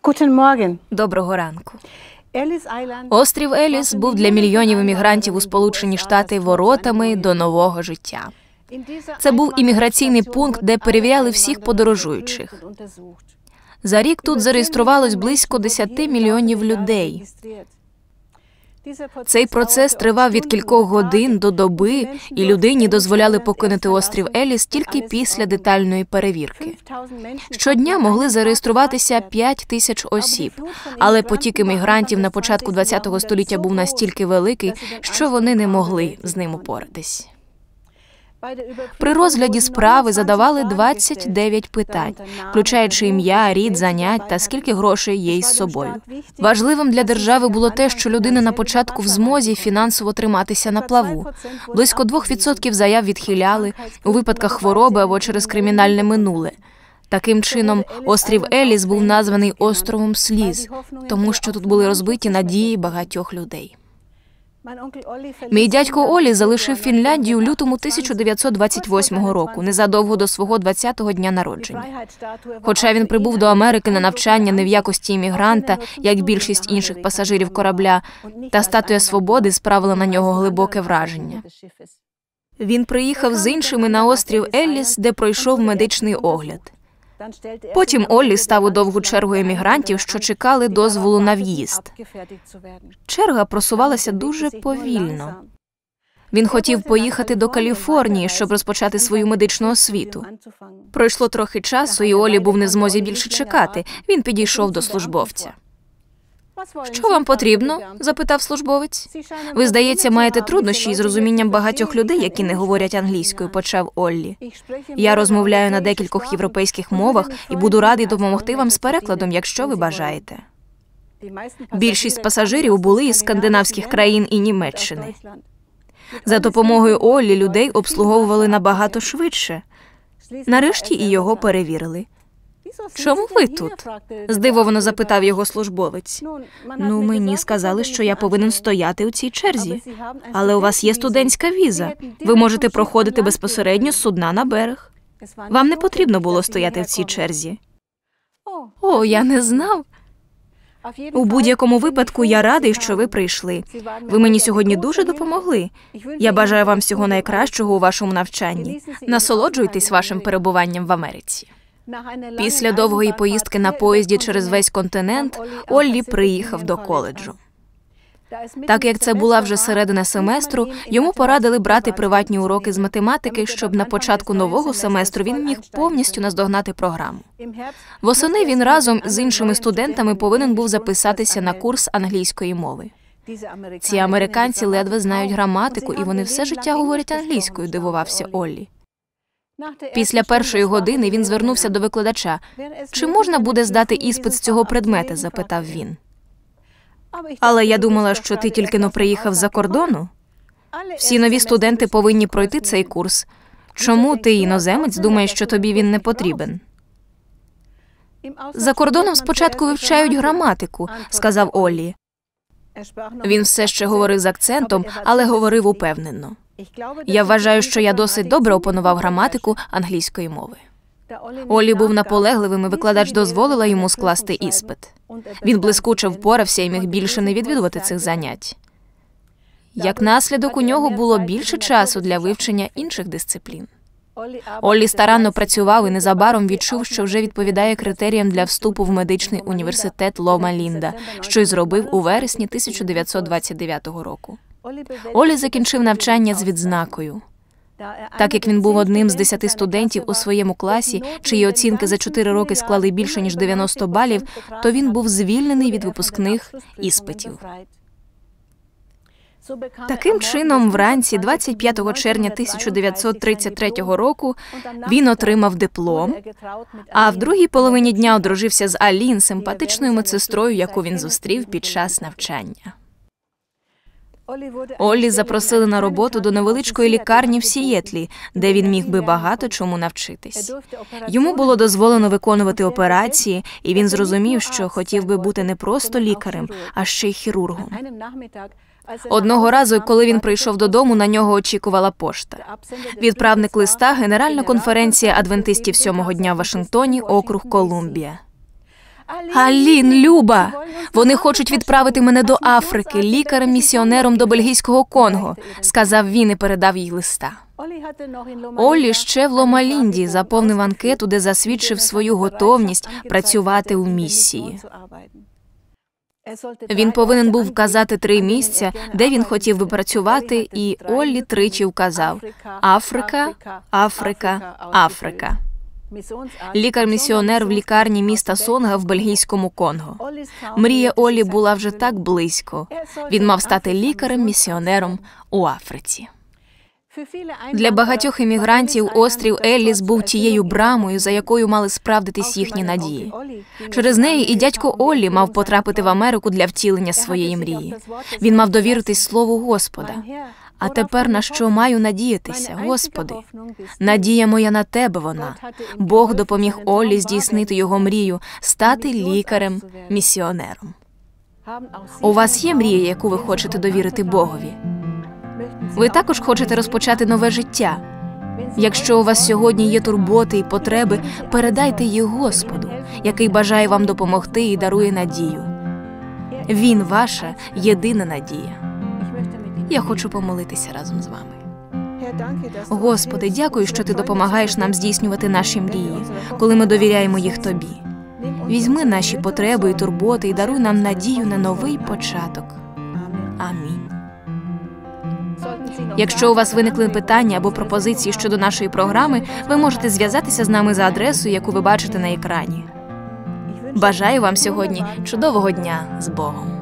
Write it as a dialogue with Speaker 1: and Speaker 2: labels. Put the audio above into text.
Speaker 1: Guten Morgen.
Speaker 2: Доброго ранку.
Speaker 1: Ellis Island.
Speaker 2: Острів Еліс був для мільйонів іммігрантів у Сполучені Штати воротами до нового життя. Це був імміграційний пункт, де перевіряли всіх подорожуючих. За рік тут зареєструвалось близько 10 мільйонів людей. Цей процес тривав від кількох годин до доби, і людині дозволяли покинути острів Еліс тільки після детальної перевірки. Щодня могли зареєструватися 5 тисяч осіб, але потік іммігрантів на початку ХХ століття був настільки великий, що вони не могли з ним упоратись. При розгляді справи задавали 29 питань, включаючи ім'я, рід, занять та скільки грошей є із собою. Важливим для держави було те, що людина на початку в змозі фінансово триматися на плаву. Близько 2% заяв відхиляли у випадках хвороби або через кримінальне минуле. Таким чином, острів Еліс був названий «Островом сліз», тому що тут були розбиті надії багатьох людей. Мій дядько Олі залишив Фінляндію у лютому 1928 року, незадовго до свого 20-го дня народження. Хоча він прибув до Америки на навчання не в якості іммігранта, як більшість інших пасажирів корабля, та статуя свободи справила на нього глибоке враження. Він приїхав з іншими на острів Еліс, де пройшов медичний огляд. Потім Оллі став у довгу чергу емігрантів, що чекали дозволу на в'їзд. Черга просувалася дуже повільно. Він хотів поїхати до Каліфорнії, щоб розпочати свою медичну освіту. Пройшло трохи часу, і Оллі був не в змозі більше чекати. Він підійшов до службовця. «Що вам потрібно?» – запитав службовець. «Ви, здається, маєте труднощі із розумінням багатьох людей, які не говорять англійською», – почав Оллі. «Я розмовляю на декількох європейських мовах і буду радий допомогти вам з перекладом, якщо ви бажаєте». Більшість пасажирів були із скандинавських країн і Німеччини. За допомогою Оллі людей обслуговували набагато швидше. Нарешті і його перевірили. «Чому ви тут?» – здивовано запитав його службовець. «Ну, мені сказали, що я повинен стояти у цій черзі. Але у вас є студентська віза. Ви можете проходити безпосередньо з судна на берег. Вам не потрібно було стояти в цій черзі». «О, я не знав. У будь-якому випадку я радий, що ви прийшли. Ви мені сьогодні дуже допомогли. Я бажаю вам всього найкращого у вашому навчанні. Насолоджуйтесь вашим перебуванням в Америці». Після довгої поїздки на поїзді через весь континент Оллі приїхав до коледжу. Так як це була вже середина семестру, йому порадили брати приватні уроки з математики, щоб на початку нового семестру він міг повністю наздогнати програму. Восени він разом з іншими студентами повинен був записатися на курс англійської мови. Ці американці ледве знають граматику, і вони все життя говорять англійською, дивувався Оллі. Після першої години він звернувся до викладача. «Чи можна буде здати іспит з цього предмета?» – запитав він. «Але я думала, що ти тільки-но приїхав з-за кордону. Всі нові студенти повинні пройти цей курс. Чому ти, іноземець, думаєш, що тобі він не потрібен?» «За кордоном спочатку вивчають граматику», – сказав Оллі. Він все ще говорив з акцентом, але говорив упевнено. «Я вважаю, що я досить добре опанував граматику англійської мови». Оллі був наполегливим, і викладач дозволила йому скласти іспит. Він блискуче впорався і міг більше не відвідувати цих занять. Як наслідок, у нього було більше часу для вивчення інших дисциплін. Оллі старанно працював і незабаром відчув, що вже відповідає критеріям для вступу в медичний університет Лома Лінда, що й зробив у вересні 1929 року. Оллі закінчив навчання з відзнакою. Так як він був одним з 10 студентів у своєму класі, чиї оцінки за 4 роки склали більше, ніж 90 балів, то він був звільнений від випускних іспитів. Таким чином, вранці 25 червня 1933 року він отримав диплом, а в другій половині дня одружився з Алін, симпатичною медсестрою, яку він зустрів під час навчання. Оллі запросили на роботу до невеличкої лікарні в Сієтлі, де він міг би багато чому навчитись. Йому було дозволено виконувати операції, і він зрозумів, що хотів би бути не просто лікарем, а ще й хірургом. Одного разу, коли він прийшов додому, на нього очікувала пошта. Відправник листа – Генеральна конференція адвентистів 7-го дня в Вашингтоні, округ Колумбія. Алін, Люба, вони хочуть відправити мене до Африки, лікарем-місіонером до бельгійського Конго, сказав він і передав їй листа. Оллі ще в Лома-Лінді заповнив анкету, де засвідчив свою готовність працювати у місії. Він повинен був вказати 3 місця, де він хотів би працювати, і Оллі тричі вказав «Африка, Африка, Африка». Лікар-місіонер в лікарні міста Сонга в бельгійському Конго. Мрія Оллі була вже так близько. Він мав стати лікарем-місіонером у Африці. Для багатьох іммігрантів острів Елліс був тією брамою, за якою мали справдитись їхні надії. Через неї і дядько Оллі мав потрапити в Америку для втілення своєї мрії. Він мав довіритись Слову Господа. А тепер на що маю надіятися, Господи? Надія моя на Тебе вона. Бог допоміг Оллі здійснити його мрію – стати лікарем-місіонером. У вас є мрія, яку ви хочете довірити Богові? Ви також хочете розпочати нове життя? Якщо у вас сьогодні є турботи і потреби, передайте їх Господу, який бажає вам допомогти і дарує надію. Він – ваша єдина надія. Я хочу помолитися разом з вами. Господи, дякую, що Ти допомагаєш нам здійснювати наші мрії, коли ми довіряємо їх Тобі. Візьми наші потреби і турботи і даруй нам надію на новий початок. Амінь. Якщо у вас виникли питання або пропозиції щодо нашої програми, ви можете зв'язатися з нами за адресою, яку ви бачите на екрані. Бажаю вам сьогодні чудового дня з Богом.